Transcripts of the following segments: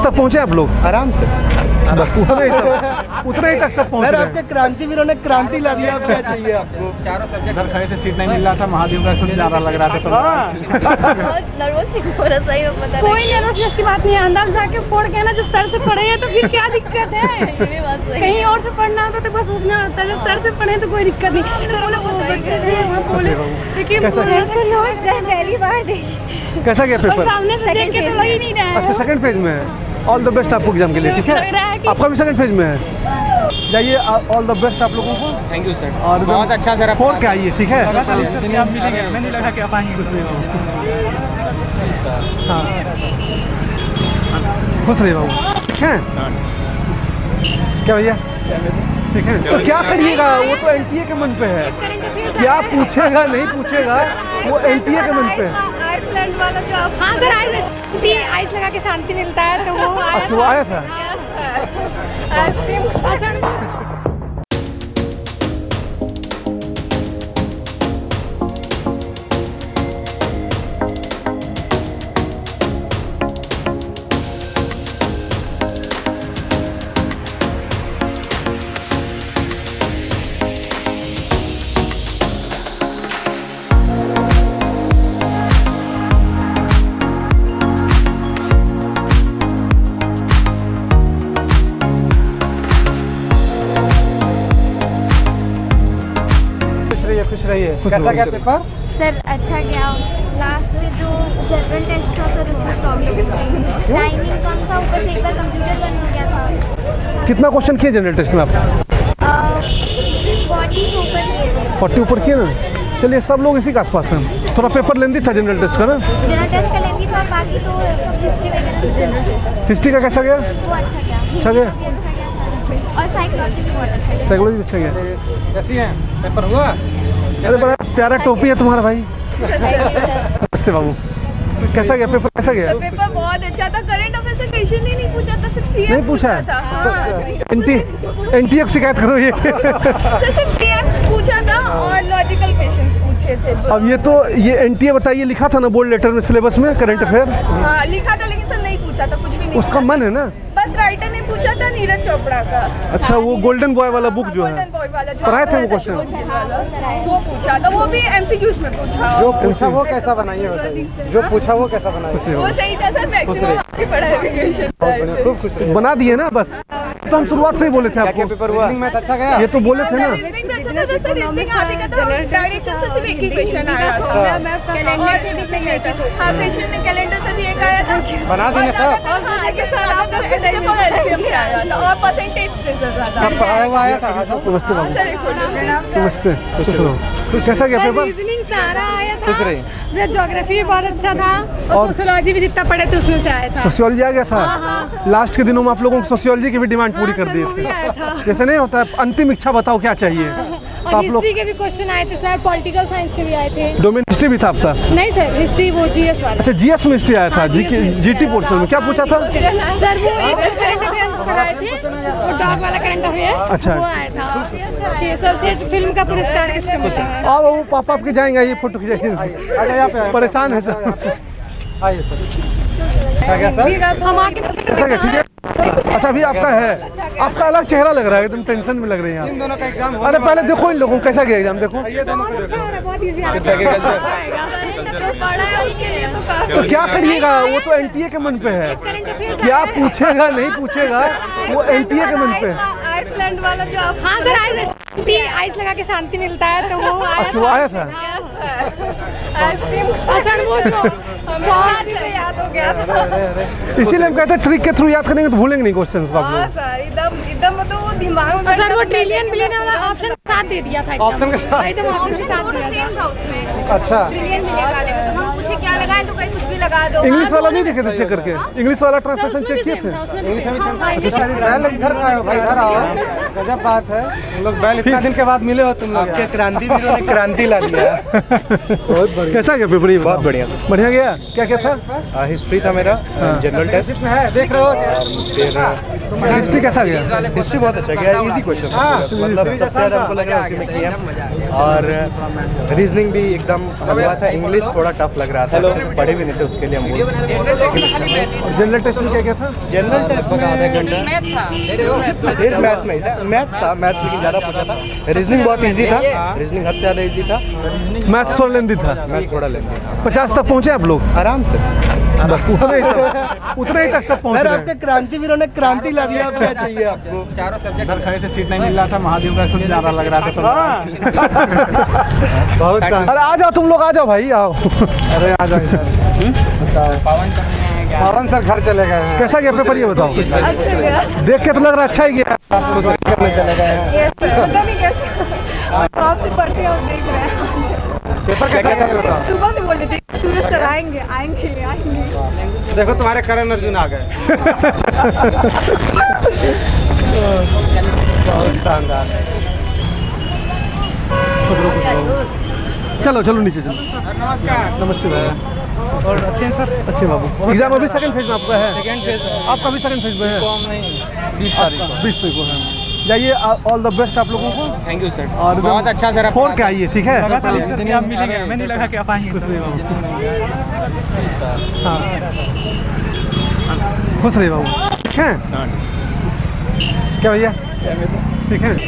तक पहुँचे आप लोग? आराम से, बस उतने ही तक सब पहुँच रहे हैं। आपके क्रांतिवीरों ने क्रांति ला दिया, क्या चाहिए आपको? चारों सब्जेक्ट खड़े थे, सीट नहीं मिल रहा था, महादेव का सुन ज़्यादा लग रहा था। बहुत नर्वस थी, सही में पता नहीं। कोई नर्वसनेस की बात नहीं है, अंदर जाके पढ़ के ना, जो सर से पढ़े हैं तो फिर क्या दिक्कत है? ये भी बात सही है। कहीं और से पढ़ना होता तो बस सोचना होता है, जब सर से पढ़े तो कोई दिक्कत नहीं। सर बोले बहुत अच्छे से वहाँ बोले, लेकिन पहली बार देखी। कैसा गया पेपर? सामने से देख के तो लग ही नहीं रहा है। अच्छा, सेकंड फेज में है। ऑल द बेस्ट आपको एग्जाम के लिए, ठीक है? आपका भी सेकंड फेज में है। जाइए, ऑल द बेस्ट आप लोगों को। थैंक यू सर, और बहुत अच्छा सर। फोड़ के आइए, ठीक है? मैं नहीं लगा कि आप आएंगे। हाँ, खुश रहिए बाबू, ठीक है? क्या भैया, ठीक है? तो क्या करिएगा, वो तो एनटीए के मन पे है। क्या पूछेगा नहीं पूछेगा, वो एनटीए के मन पे है। हाँ सर, आइस लगा के शांति मिलता है, तो वो आया। अच्छा, वो आया था। खुश रहिए। कैसा गया पेपर? सर अच्छा गया। लास्ट में जो जनरल टेस्ट था सर, उसमें प्रॉब्लम थी, टाइमिंग कम था, ऊपर से एक बार कंप्यूटर बंद हो गया था। कितना क्वेश्चन किए जनरल टेस्ट में आप? 40 ऊपर किए थे। 40 ऊपर किए ना? चलिए, सब लोग इसी के आसपास हैं। थोड़ा पेपर लेंदी था जनरल टेस्ट का ना? जनरल टेस्ट का लेंगी तो बाकी तो हिस्ट्री वगैरह। हिस्ट्री का कैसा गया? वो अच्छा गया। अच्छा गया? अच्छा गया सर। और साइकोलॉजी भी बहुत अच्छा गया। साइकोलॉजी अच्छा गया। कैसी हैं? पेपर हुआ? अरे बड़ा प्यारा टोपी है तुम्हारा भाई। नमस्ते बाबू, कैसा गया पेपर? कैसा गया? पेपर बहुत अच्छा था। करंट अफेयर से क्वेश्चन ही नहीं पूछा था, सिर्फ सीएम नहीं पूछा है? एनटीए की शिकायत करो ये। सर सिर्फ सीएम पूछा था और लॉजिकल क्वेश्चंस पूछे थे। अब ये एनटीए बताइए, लिखा था ना बोर्ड लेटर में सिलेबस में करंट अफेयर? हाँ लिखा था, लेकिन सर नहीं पूछा था, कुछ भी नहीं। उसका मन है ना? बस राइटर ने पूछा था, नीरज चोपड़ा का। अच्छा, वो गोल्डन बॉय वाला बुक जो है, गोल्डन बॉय वाला जो पढ़ाए थे वो क्वेश्चन? वो पूछा था, वो भी एमसीक्यूज में पूछा। जो पूछा वो कैसा बनाइए बताइए, जो पूछा वो कैसा बनाइए? वो सही था सर, मैक्सिमम आपकी पढ़ाई क्वेश्चन खूब खुश रहिए। बना दिए ना बस। तो हम शुरुआत से ही बोले थे आपको। पेपर हुआ? मैथ अच्छा गया? ये तो बोले थे ना। रीजनिंग अच्छा था सर, रीजनिंग आगे का था, डायरेक्शन से सिर्फ एक ही क्वेश्चन आया था। कैलेंडर से भी सिर्फ एक ही क्वेश्चन। हाँ, क्वेश्चन में कैलेंडर से भी एक आया था। बना देंगे सब? और परसेंटेज से ज़्यादा सब पढ़ाया हुआ आया था? नमस्ते बाबू, सर एक फोटो। नमस्ते। खुश रहो। कैसा गया पेपर? रीजनिंग सारा आया था। खुश रहिए। ज्योग्राफी भी बहुत अच्छा था, और सोशियोलॉजी भी जितना पढ़े थे उसमें से आया था। सोशियोलॉजी आ गया था? लास्ट के दिनों में आप लोगों को सोशियोलॉजी की भी डिमांड पूरी कर दी थी। जैसे नहीं होता है, अंतिम इच्छा बताओ क्या चाहिए। तो आप लोग हिस्ट्री के भी क्वेश्चन आए थे सर, पॉलिटिकल साइंस के भी आए थे। डोमेन हिस्ट्री भी था आपका? नहीं सर, हिस्ट्री वो जीएस वाला। अच्छा, जीएस में हिस्ट्री आया था। जीटी पोर्शन में क्या पूछा था? सर वो एक करंट अफेयर्स पढ़ाए थे, वो डॉग वाला करंट अफेयर्स। अच्छा। वो आया था कि सर से फिल्म का पुरस्कार किसको मिला है। अब वो पापा आपके जाएंगे, ये फोटो खिंचाएंगे। यहाँ पे परेशान है सर। आइए सर। क्या गया सर? हम आके कैसा गया? ठीक है। अच्छा, अभी आपका है, आपका अलग चेहरा लग रहा है, एकदम टेंशन में लग रही है इन दोनों का एग्जाम आप। अरे पहले देखो इन लोगों को कैसा गया एग्जाम, देखो। बहुत इजी आ तो क्या करिएगा, वो तो एनटीए के मन पे है। क्या पूछेगा नहीं पूछेगा, वो एनटीए के मन पे है। आइसलैंड वाला जो आप। हाँ सर, आइस लगा के शांति मिलता है, तो वो आया। अच्छा, वो आया था। सर वो जो याद हो गया। इसीलिए हम कहते हैं ट्रिक के थ्रू याद करेंगे तो भूलेंगे नहीं क्वेश्चन को आप हाँ लोग। सर, एकदम मतलब वो दिमाग में। सर वो ट्रिलियन बिलियन वाला ऑप्शन साथ दे दिया था। ऑप्शन के साथ? एकदम ऑप्शन के साथ दिया था। सेम था उसमें। अच्छा। ट्रिलियन बिलियन वाले में तो हम पूछे क्या लगाए, तो कहीं कुछ भी लगा दो। इंग्लिश वाला नहीं देखे थे चेक करके? इंग्लिश वाला ट्रांसलेशन चेक किए थे? इंग्लिश में बैल इधर का है भाई, इधर आओ। गजब बात है, हम लोग बैल इतना दिन के बाद मिले हो तुम लोग। आपके क्रांतिवीरों ने क्रांति ला दिया। बहुत बढ़िया। कैसा गया पेपर? बहुत बढ़िया। बढ़िया गया। क्या क्या था? हिस्ट्री था मेरा, जनरल टेस्ट में है, देख रहे हो। फिर हिस्ट्री कैसा गया? हिस्ट्री बहुत अच्छा गया, इजी क्वेश्चन था, मतलब सबसे ज़्यादा हमको लग रहा है उसी में किया। और रीजनिंग भी एकदम हुआ था। इंग्लिश थोड़ा टफ लग रहा था, पढ़े भी नहीं थे उसके लिए हम बोल। और जनरल टेस्ट में क्या क्या था? जनरल टेस्ट में आधा घंटा मैथ्स नहीं था, मैथ्स था, मैथ्स लेकिन ज़्यादा पूछा था। रीजनिंग बहुत इजी था, रीजनिंग हद से ज़्यादा इजी था। मैथ्स थोड़ा लेंदी था, मैथ्स थोड़ा लेंदी था। 50 तक पहुँचे आप लोग? आराम से बस उतना ही तक सब पहुँच सर, रहे आपके क्रांतिवीरों ने क्रांति ला दिया। अब क्या चाहिए आपको? चारों सब्जेक्ट इधर खड़े थे, सीट नहीं मिल रहा था, महादेव का स्कूल ज़्यादा लग रहा था सब। बहुत शानदार। अरे आ जाओ तुम लोग, आ जाओ भाई, आओ। अरे आ जाओ सर। पवन सर घर चले गए हैं। कैसा गया पेपर ये बताओ? देख के तो लग रहा अच्छा ही गया। खुश करने चले गए हैं। पता नहीं कैसे आपसे पढ़ते और देख रहे हैं। पेपर कैसा गया बताओ? सुबह से बोल रहे थे सूरज सर आएंगे आएंगे आएंगे। देखो तुम्हारे करण अर्जुन आ गए। बहुत शानदार। चलो चलो नीचे चलो। नमस्कार। नमस्ते भैया। और अच्छे हैं सर? अच्छे बाबू। एग्जाम अभी सेकंड फेज में आपका है? सेकंड फेज है। आपका भी सेकंड फेज में है? 20 तारीख को। 20 तारीख को है। जाइए, ऑल द बेस्ट आप लोगों को। Thank you sir. और बहुत अच्छा सर। फोड़ के आइए, ठीक है? आप मिलेंगे, हमें नहीं लगा कि आप आएंगे सर। हाँ, खुश रहिए बाबू, ठीक है? क्या भैया, ठीक है?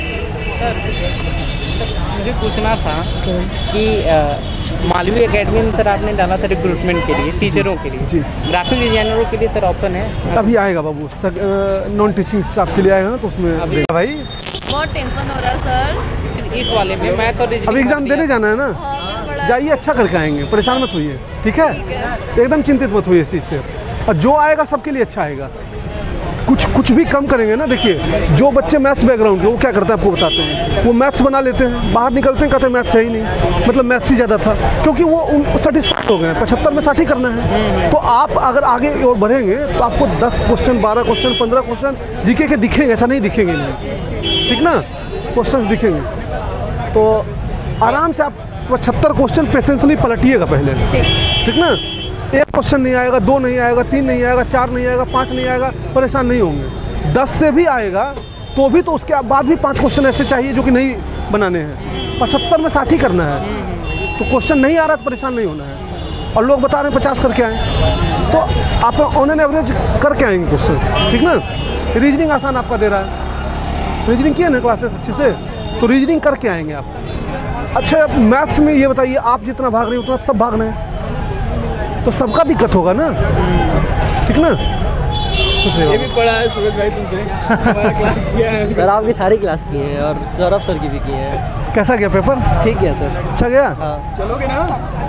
मुझे पूछना था कि मालवीय एकेडमी में सर आपने डाला था रिक्रूटमेंट के लिए, टीचरों के लिए जी। ग्राफिक डिजाइनरों के लिए सर ऑप्शन है? अभी आएगा बाबू, नॉन टीचिंग आपके लिए आएगा ना, तो उसमें देगा भाई। बहुत टेंशन हो रहा है सर। इस वाले में मैं तो अभी एग्जाम देने जाना है ना, जाइए, अच्छा करके आएंगे, परेशान मत होइए, ठीक है? एकदम चिंतित मत होइए इस चीज़ से। और जो आएगा सबके लिए अच्छा आएगा। कुछ भी कम करेंगे ना। देखिए, जो बच्चे मैथ्स बैकग्राउंड के, वो क्या करते हैं आपको बताते हैं, वो मैथ्स बना लेते हैं, बाहर निकलते हैं कहते हैं मैथ्स है ही नहीं, मतलब मैथ्स ही ज़्यादा था, क्योंकि वो सेटिस्फाइड हो गए। 75 में 60 ही करना है। तो आप अगर आगे और बढ़ेंगे तो आपको 10 क्वेश्चन, 12 क्वेश्चन, 15 क्वेश्चन जीके के दिखेंगे, ऐसा नहीं दिखेंगे नहीं, ठीक ना? क्वेश्चन दिखेंगे तो आराम से आप 75 क्वेश्चन पेशेंसली पलटिएगा पहले, ठीक ना? एक क्वेश्चन नहीं आएगा, 2 नहीं आएगा, 3 नहीं आएगा, 4 नहीं आएगा, 5 नहीं आएगा, परेशान नहीं होंगे। 10 से भी आएगा तो भी तो उसके बाद भी 5 क्वेश्चन ऐसे चाहिए जो कि नहीं बनाने हैं। 75 में 60 ही करना है, तो क्वेश्चन नहीं आ रहा तो परेशान नहीं होना है। और लोग बता रहे हैं 50 करके आए, तो आप ऑन एन एवरेज करके आएंगे क्वेश्चन, ठीक ना? रीजनिंग आसान आपका दे रहा है, रीजनिंग किया ना क्लासेस अच्छे से, तो रीजनिंग करके आएंगे आप। अच्छा, मैथ्स में ये बताइए, आप जितना भाग रहे हैं उतना सब भागना है, तो सबका दिक्कत होगा ना, ठीक ना? ये भी पढ़ा है सूरज भाई तुमसे। हमारा क्लास किया है सर, आपकी सारी क्लास की है और सौरभ सर की भी की है। कैसा गया पेपर? ठीक है सर। अच्छा गया? हाँ। चलोगे ना?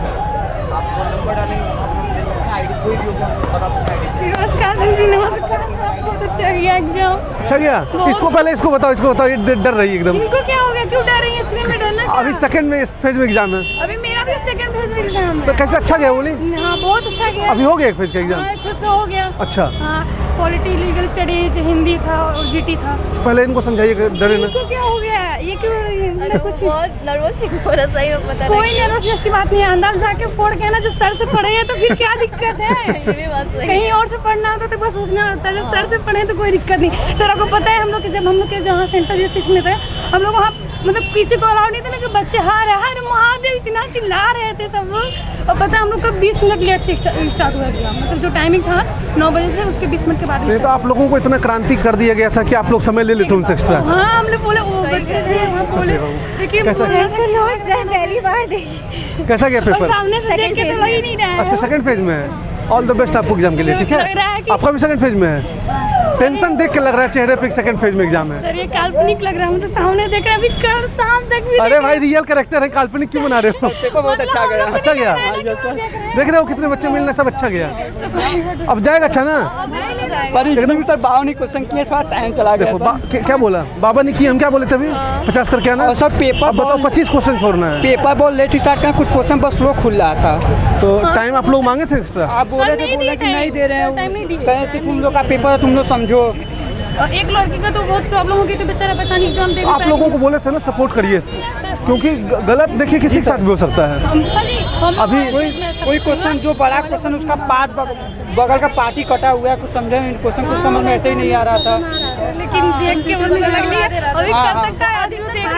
नमस्कार सर जी, नमस्कार। बहुत अच्छा गया एग्जाम। अच्छा गया? इसको पहले इसको बताओ, ये डर रही है एकदम। इनको क्या हो गया, क्यों डर रही है? इसलिए मैं डरना क्या? अभी सेकंड में फेज में एग्जाम है, अभी मेरा भी सेकंड फेज में एग्जाम तो है। कैसे अच्छा गया बोली? हाँ, बहुत अच्छा गया। अभी हो गया एक फेज का एग्जाम? हाँ, एक फेज का हो गया। अच्छा, हाँ, पॉलिटी, लीगल स्टडीज, हिंदी था और जीटी था। तो पहले इनको समझाइए कि डरे ना। इनको क्या हो गया है? ये क्यों कुछ बहुत नर्वस हो रहा, सही में पता नहीं। कोई नर्वसनेस की बात नहीं है। अंदर जाके फोड़ के ना, जो सर से पढ़े हैं तो फिर क्या दिक्कत है? ये भी बात सही है। कहीं और से पढ़ना होता तो बस सोचना होता है, जब सर से पढ़े तो कोई दिक्कत नहीं। सर आपको पता है, हम लोग के जब हम लोग के जहाँ सेंटर जिस में थे, हम लोग वहाँ मतलब किसी को अलाउ नहीं था, लेकिन बच्चे हर महादेव इतना चिल्ला रहे थे सब लोग। और पता है हम लोग का 20 मिनट लेट से स्टार्ट हुआ एग्जाम, मतलब जो टाइमिंग था 9 बजे से, उसके 20 मिनट के बाद। नहीं तो आप लोगों को इतना क्रांति कर दिया गया था कि आप लोग समय ले लेते उनसे एक्स्ट्रा। हाँ, हम लोग बोले वो बच्चे थे वहाँ बोले, लेकिन कैसा? पहली बार देखी। कैसा गया और पेपर? सामने से देख के तो लग ही नहीं रहा है। अच्छा, सेकंड फेज में है। ऑल द बेस्ट आपको एग्जाम के लिए, ठीक लग रहा है है? कि- आपका भी सेकंड फेज में है। टेंशन देख के लग रहा है चेहरे पे सेकंड फेज में एग्जाम है। सर ये काल्पनिक लग रहा है, मुझे सामने देख रहा है, अभी कल शाम तक भी अरे भाई, रियल कैरेक्टर है, काल्पनिक क्यों बना रहे हो? पेपर बहुत अच्छा गया। अच्छा गया? देख रहे हो कितने बच्चे मिल रहे, सब अच्छा गया। अब जाएगा अच्छा ना? पर एकदम सर बाबा ने क्वेश्चन किए, थोड़ा टाइम चला गया देखो क्या बोला बाबा ने, की हम क्या बोले थे अभी? 50 करके आना। और सर पेपर अब बताओ 25 क्वेश्चन छोड़ना है, पेपर बहुत लेट स्टार्ट करना, कुछ क्वेश्चन बस वो खुल रहा था। तो टाइम आप लोग मांगे थे एक्स्ट्रा? आप बोले थे कि नहीं दे रहे हैं, कहे थे तुम लोग का पेपर तुम लोग समझो। और एक लड़की का तो बहुत प्रॉब्लम हो गई, तो बेचारा पता नहीं एग्जाम दे। आप लोगों को बोले थे ना सपोर्ट करिए, क्योंकि गलत देखिए किसी के साथ भी हो सकता है। अभी कोई क्वेश्चन जो बड़ा क्वेश्चन उसका पार्ट बगल का पार्टी कटा हुआ है, कुछ समझे क्वेश्चन कुछ समझ में ऐसे ही नहीं आ रहा था। लेकिन देख के मुझे लग रही है अभी कब तक का आदमी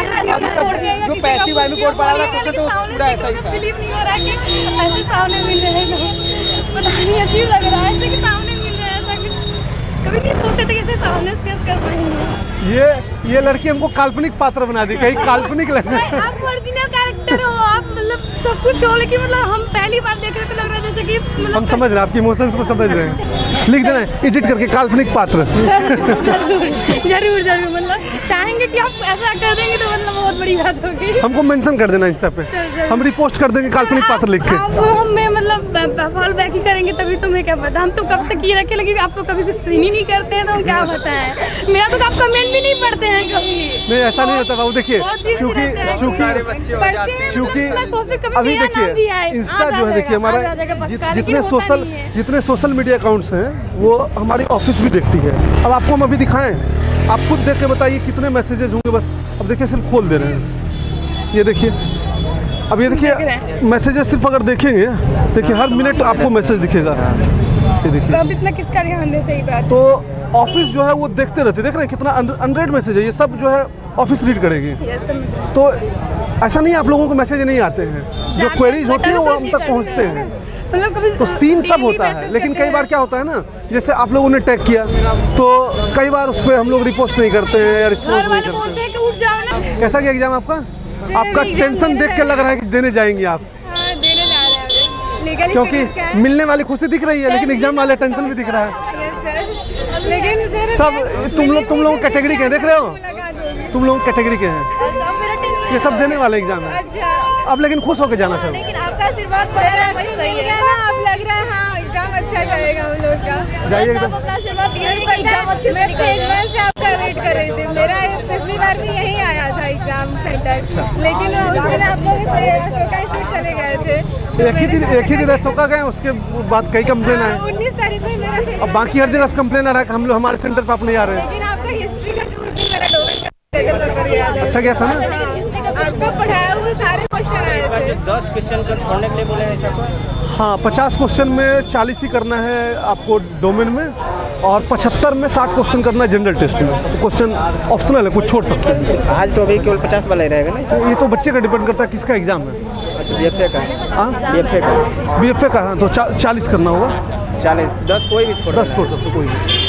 देख जो पैसिव वाली बोर्ड पड़ा हुआ क्वेश्चन तो पूरा ऐसा ही था। बिलीव नहीं हो रहा कि ऐसे सामने मिल रहे हैं, पता नहीं अजीब लग रहा है ऐसे कि सामने मिल रहे हैं। कभी नहीं सोचते थे कि इसे सामने फेस कर पाएंगे। ये लड़की हमको काल्पनिक पात्र बना दी, कहीं काल्पनिक लगे। आप ओरिजिनल कैरेक्टर हो, आप मतलब सब कुछ हो, लेकिन मतलब हम पहली बार देख रहे थे, लग रहा है जैसे कि मतलब हम समझ रहे हैं आपकी इमोशंस को, समझ रहे हैं। लिख देना एडिट करके काल्पनिक पात्र। जरूर जरूर मतलब चाहेंगे कि आप ऐसा कर देंगे तो मतलब बहुत बड़ी बात होगी। हमको मेंशन कर देना इंस्टा पे, हम रिपोस्ट कर देंगे काल्पनिक पात्र लिख के। आप हमें मतलब फॉल बैक ही करेंगे तभी तुम्हें क्या पता, हम तो कब से किए रखे, लेकिन आप तो कभी कुछ सीन ही नहीं करते हैं तो हम क्या बताएं। मेरा तो आप कमेंट भी नहीं पढ़ते हैं कभी। नहीं ऐसा नहीं होता बाबू, देखिए क्योंकि अभी देखिए इंस्टा जो है, देखिए हमारा जितने सोशल मीडिया अकाउंट्स हैं वो हमारी ऑफिस भी देखती है। अब आपको हम अभी दिखाएं, आप खुद देख के बताइए कितने मैसेजेस होंगे। बस अब देखिए सिर्फ खोल दे रहे हैं, ये देखिए। अब ये देखिए मैसेजेस सिर्फ अगर देखेंगे, देखिए हर मिनट आपको मैसेज दिखेगा, ये देखिए। अब इतना किसका ध्यान दे, सही बात। तो ऑफिस जो है वो देखते रहते, देख रहे हैं कितना अनरेड मैसेज है, ये सब जो है ऑफिस रीड करेंगे। तो ऐसा नहीं आप लोगों को मैसेज नहीं आते हैं, जो क्वेरीज होती हैं वो हम तक पहुंचते हैं। तो सीन सब होता है, लेकिन कई बार क्या होता है ना, जैसे आप लोगों ने टैग किया तो कई बार उस पर हम लोग रिपोस्ट नहीं करते हैं या रिस्पॉन्स नहीं करते हैं। कैसा गया एग्जाम आपका? आपका टेंशन देख के लग रहा है कि देने जाएंगे आप, देने जा रहे हैं, क्योंकि मिलने वाली खुशी दिख रही है लेकिन एग्जाम वाले टेंशन भी दिख रहा है। लेकिन सब तुम लोग कैटेगरी के देख रहे हो, तुम लोग कैटेगरी के हैं, ये सब देने वाले एग्जाम है। अब लेकिन खुश होकर जाना चाहिए। लेकिन आपका आशीर्वाद सही है ना, अब लग रहा है हाँ एग्जाम अच्छा जाएगा हम लोग का। जाइए एकदम। मैं से आपका वेट कर रही थी, मेरा पिछली बार भी यहीं आया था एग्जाम सेंटर, लेकिन उस दिन आप लोग अशोका स्ट्रीट चले गए थे। एक ही दिन अशोका गए, उसके बाद कई कंप्लेन आए। 19 तारीख को मेरा, अब बाकी हर जगह से कंप्लेन आ रहा है कि हम लोग हमारे सेंटर पर आप नहीं आ रहे हैं। लेकिन आपका हिस्ट्री का जो उस दिन मेरा डोर अच्छा गया था ना, आपका पढ़ाया हुआ सारे क्वेश्चन आए थे। जो 10 क्वेश्चन को छोड़ने के लिए बोले हैं सर। हाँ 50 क्वेश्चन में 40 ही करना है आपको डोमेन में, और 75 में 60 क्वेश्चन करना है जनरल टेस्ट में। तो क्वेश्चन ऑप्शनल है, कुछ छोड़ सकते हैं। आज तो अभी केवल 50 वाला ही रहेगा ना? ये तो बच्चे का डिपेंड करता है किसका एग्जाम है। अच्छा बीएफए का? हाँ बीएफए का हाँ तो 40 करना होगा। 40, 10 कोई भी छोड़ 10 छोड़ सकते कोई भी।